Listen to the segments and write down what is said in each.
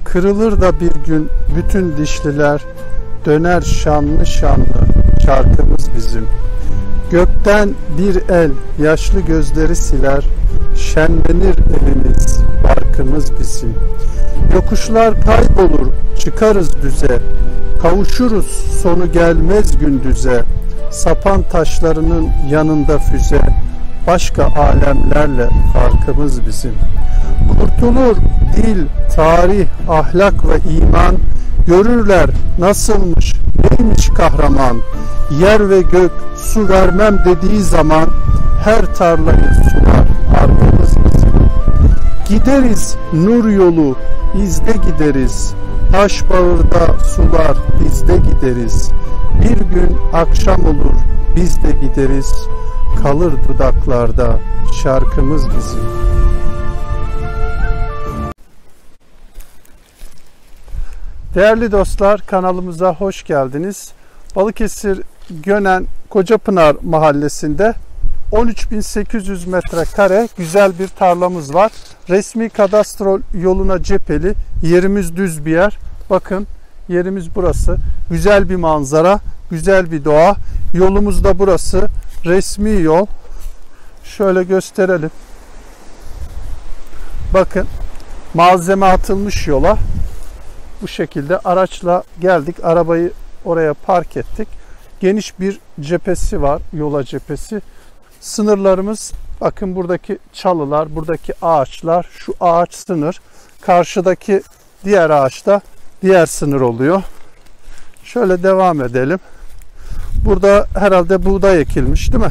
Kırılır da bir gün bütün dişliler, döner şanlı şanlı şarkımız bizim. Gökten bir el yaşlı gözleri siler, şenlenir elimiz, barkımız bizim. Yokuşlar kaybolur, çıkarız düze, kavuşuruz sonu gelmez gündüze. Sapan taşlarının yanında füze, başka alemlerle farkımız bizim. Kurtulur dil, tarih, ahlak ve iman, görürler nasılmış, neymiş kahraman. Yer ve gök su vermem dediği zaman, her tarlayı sular arkamız bizim. Gideriz nur yolu, izde gideriz, taş bağırda sular bizde gideriz. Bir gün akşam olur, biz de gideriz, kalır dudaklarda şarkımız bizim. Değerli dostlar, kanalımıza hoş geldiniz. Balıkesir Gönen Kocapınar mahallesinde 13.800 metrekare güzel bir tarlamız var. Resmi kadastro yoluna cepheli, yerimiz düz bir yer. Bakın, yerimiz burası. Güzel bir manzara, güzel bir doğa. Yolumuz da burası. Resmi yol. Şöyle gösterelim. Bakın, malzeme atılmış yola. Bu şekilde araçla geldik. Arabayı oraya park ettik. Geniş bir cephesi var. Yola cephesi. Sınırlarımız, bakın buradaki çalılar, buradaki ağaçlar. Şu ağaç sınır. Karşıdaki diğer ağaçta diğer sınır oluyor. Şöyle devam edelim. Burada herhalde buğday ekilmiş, değil mi?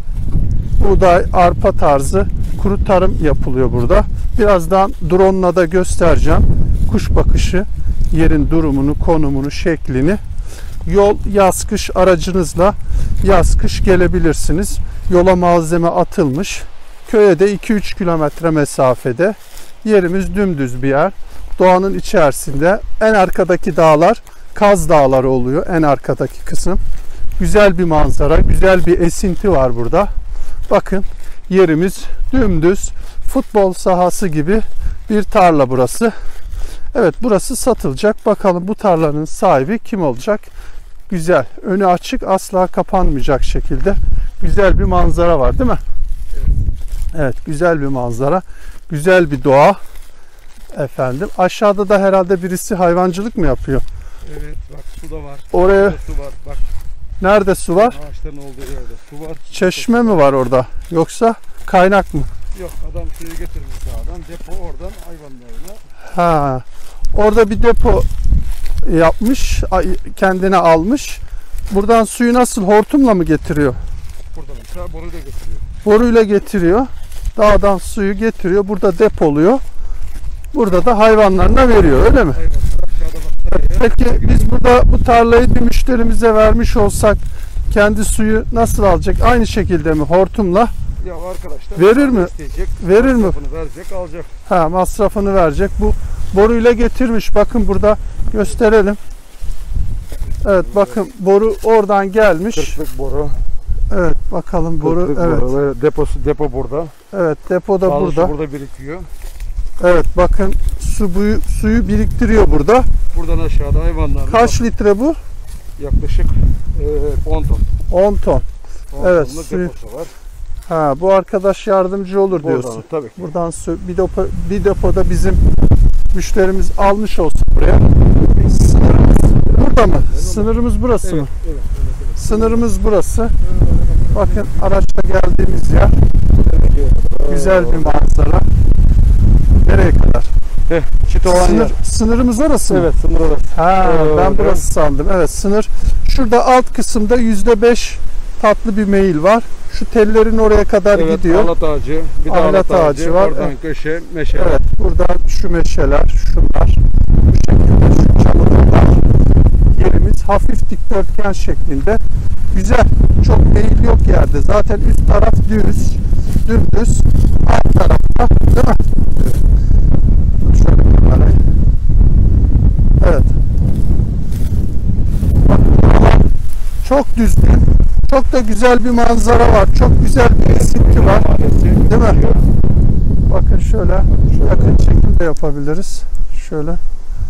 Buğday, arpa tarzı kuru tarım yapılıyor burada. Birazdan drone'la da göstereceğim. Kuş bakışı, yerin durumunu, konumunu, şeklini. Yol yaz kış aracınızla yaz kış gelebilirsiniz. Yola malzeme atılmış. Köye de 2-3 kilometre mesafede. Yerimiz dümdüz bir yer. Doğanın içerisinde. En arkadaki dağlar Kaz Dağları oluyor. En arkadaki kısım. Güzel bir manzara, güzel bir esinti var burada. Bakın, yerimiz dümdüz, futbol sahası gibi bir tarla burası. Evet, burası satılacak. Bakalım bu tarlanın sahibi kim olacak? Güzel, önü açık, asla kapanmayacak şekilde güzel bir manzara var, değil mi? Evet, güzel bir manzara, güzel bir doğa. Efendim, aşağıda da herhalde birisi hayvancılık mı yapıyor? Evet, bak su da var. Oraya su var. Bak. Nerede su var? Ağaçların olduğu yerde su var. Çeşme mi var orada? Yoksa kaynak mı? Yok, adam suyu getirmiş dağdan. Depo oradan hayvanlarına. Ha. Orada bir depo yapmış, kendine almış. Buradan suyu nasıl, hortumla mı getiriyor? Buradan mesela boruyla getiriyor. Boruyla getiriyor. Dağdan suyu getiriyor. Burada depoluyor. Burada da hayvanlarına veriyor, öyle mi? Hayvanlar aşağıda bak. Peki biz burada bu tarlayı bir müşterimize vermiş olsak kendi suyu nasıl alacak? Aynı şekilde mi? Hortumla? Ya arkadaşlar verir mi? İsteyecek, verir mi? masrafını verecek, alacak. Ha, masrafını verecek. Bu boruyla getirmiş. Bakın burada gösterelim. Evet, bakın boru oradan gelmiş. 40'lık boru. Evet, bakalım boru. Evet. Boru. Depo burada. Evet, depo da burada. Burada birikiyor. Evet, bakın suyu biriktiriyor burada. Buradan aşağıda hayvanlar. Kaç litre bu? Yaklaşık 10 ton. 10 ton. 10 Evet, tonla deposu var. Ha, bu arkadaş yardımcı olur diyorsun. Buradan, tabii ki. Buradan bir depoda bizim müşterimiz almış olsun buraya. Sınırımız burada mı? Sınırımız burası mı? Evet. Sınırımız burası. Bakın, araçla geldiğimiz yer. Güzel bir manzara. Nereye kadar? Çit olan yer. Sınırımız orası mı? Evet, sınır orası. Ha, ben burası sandım. Evet, sınır. Şurada alt kısımda %5 tatlı bir meyil var. Şu tellerin oraya kadar gidiyor. Ahlat ağacı. Bir de ahlat ağacı var. Oradan köşe, meşe. Evet, buradan şu meşeler, şunlar. Bu şekilde şu çalılıklar. Yerimiz hafif dikdörtgen şeklinde. Güzel. Çok meyil yok yerde. Zaten üst taraf dümdüz. Alt tarafta, değil mi? Şöyle kamerayı. Evet. Çok düzgün. Çok da güzel bir manzara var. Çok güzel bir esinti var. Değil mi? Bakın şöyle yakın çekim de yapabiliriz. Şöyle.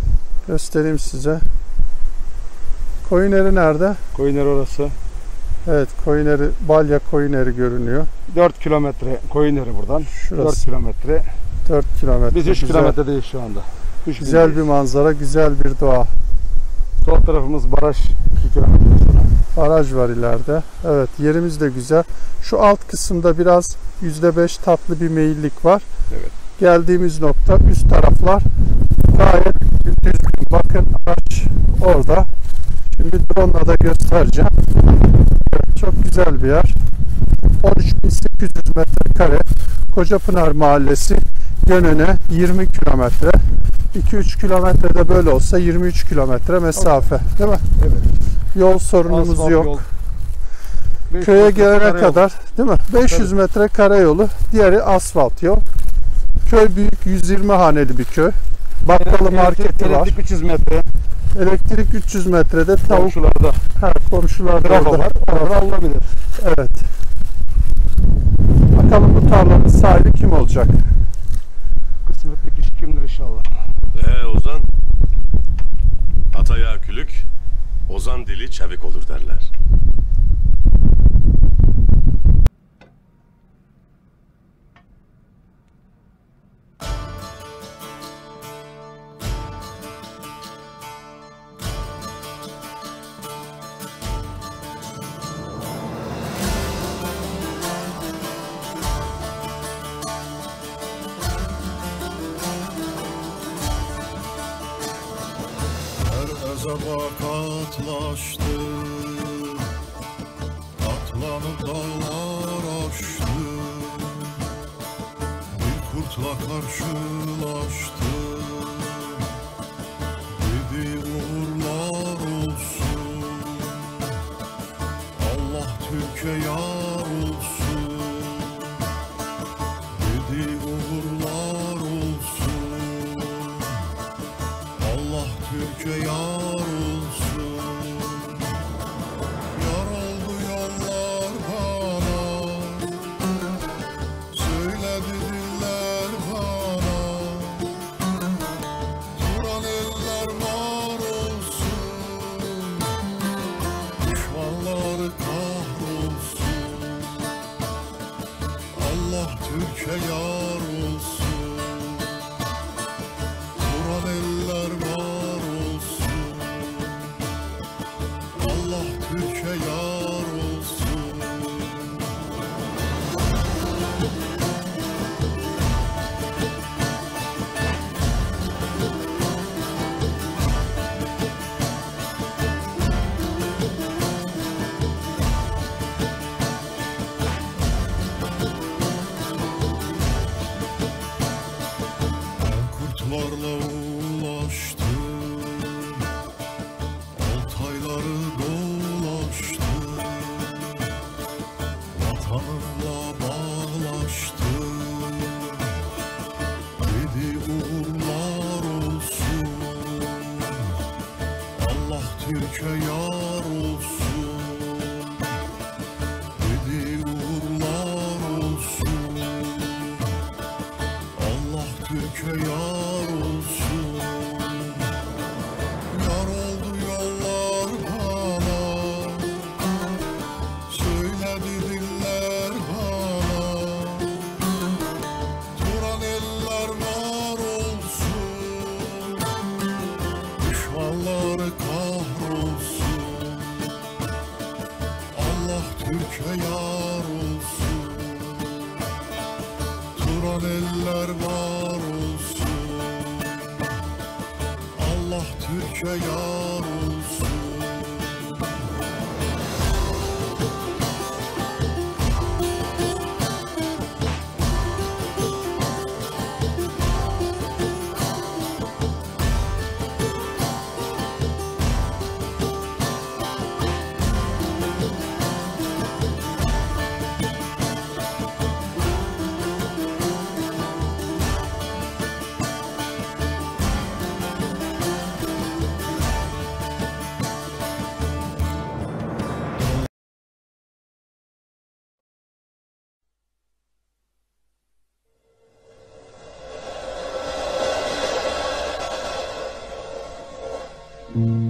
Göstereyim size. Koyuneri nerede? Koyunlar orası. Evet, Koyuneri, Balya Koyuneri görünüyor. 4 kilometre Koyunları buradan. Şurası. 4 kilometre. 4 kilometre. Biz 3 Güzel. kilometredeyiz şu anda. Güzel bir manzara, güzel bir doğa. Sol tarafımız baraj 2 kilometre sonra. Baraj var ileride. Evet, yerimiz de güzel. Şu alt kısımda biraz %5 tatlı bir meyillik var. Evet. Geldiğimiz nokta, üst taraflar gayet düzgün. Bakın araç orada. Şimdi drone'la da göstereceğim. Evet, çok güzel bir yer. 13.800 metrekare. Kocapınar Mahallesi yönüne 20 kilometre. 2-3 kilometrede böyle olsa 23 kilometre mesafe. Değil mi? Evet. Yol sorunumuz Asfalt yok. yol. 500 Köye metre gelene karayol. kadar, değil mi? 500 metre karayolu, diğeri asfalt yol. Köy büyük, 120 haneli bir köy. Bakkalı marketi var. Elektrik 300 metre. Elektrik 300 metrede, tavuk Komşularda. komşularda Trafo orada. var. Orada alınabilir. Evet. Bakalım bu tarlanın sahibi kim olacak? Kısmetli kişi kimdir inşallah. Ozan, at ayağı külük, ozan dili çevik olur derler. Katlaştı, katlanıp dağlar aştı, bir kurtla karşılaştı, dedi uğurlar olsun, Allah Türkiye yar olsun, dedi uğurlar olsun, Allah Türkiye yar olsun. Yar oldu yollar bana, söyledi diller bana, duran eller var olsun, düşmanları kahrolsun, Allah Türkiye yar olsun, duran eller var olsun, Allah Türkiye yar olsun. Kurtlarla ulaştım, oltayları dolaştım, vatanımla bağlaştım, dedi uğurlar olsun, Allah Türkiye yar olsun, dedi uğurlar olsun, Allah Türkiye yar olsun. Yar oldu yollar bana, söyledi diller bana, duran eller var olsun, düşmanları kahrolsun, Allah Türkiye yar olsun, duran eller var olsun, Allah Türkiye yar olsun. Müzik